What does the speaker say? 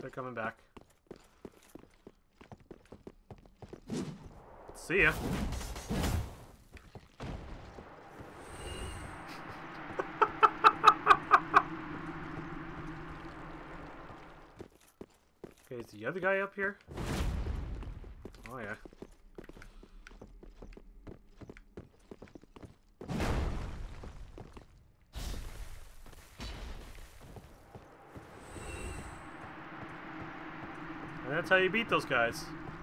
they're coming back. See ya. Okay, is the other guy up here? Oh yeah. And that's how you beat those guys.